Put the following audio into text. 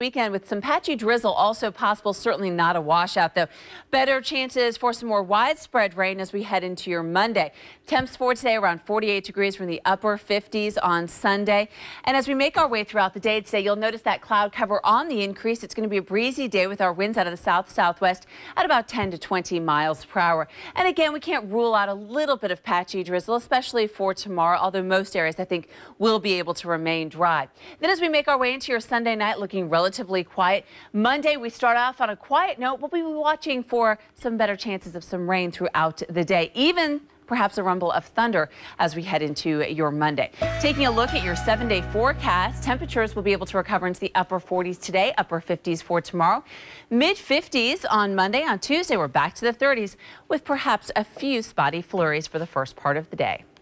weekend with some patchy drizzle also possible. Certainly not a washout, though. Better chances for some more widespread rain as we head into your Monday. Temps for today around 48 degrees from the upper 50s on Sunday. And as we make our way throughout the day today, you'll notice that cloud cover on the increase. It's going to be a breezy day with our winds out of the south-southwest at about 10 to 20 miles per hour. And again, we can't rule out a little bit of patchy drizzle, especially for tomorrow, although most areas I think will be able to remain dry. Then as we make our way into your Sunday night, looking relatively quiet. Monday, we start off on a quiet note. We'll be watching for some better chances of some rain throughout the day, even perhaps a rumble of thunder as we head into your Monday. Taking a look at your 7-day forecast, temperatures will be able to recover into the upper 40s today, upper 50s for tomorrow, mid 50s on Monday. On Tuesday, we're back to the 30s with perhaps a few spotty flurries for the first part of the day.